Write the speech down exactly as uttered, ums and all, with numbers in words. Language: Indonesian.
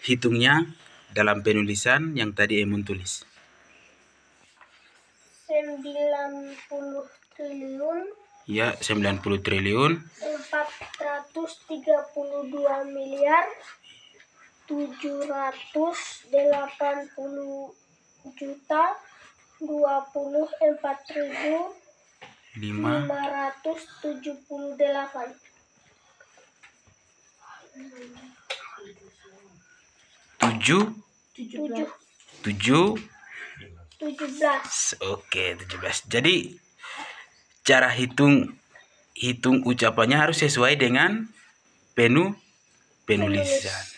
hitungnya dalam penulisan yang tadi Emun tulis. sembilan puluh triliun. Ya, sembilan puluh triliun. empat ratus tiga puluh dua miliar. tujuh ratus delapan puluh juta. dua puluh empat ribu. lima ratus tujuh puluh delapan. Tujuh. Tujuh. Tujuh. Tujuh belas. Oke, tujuh belas. Jadi cara hitung hitung ucapannya harus sesuai dengan penu penulisan.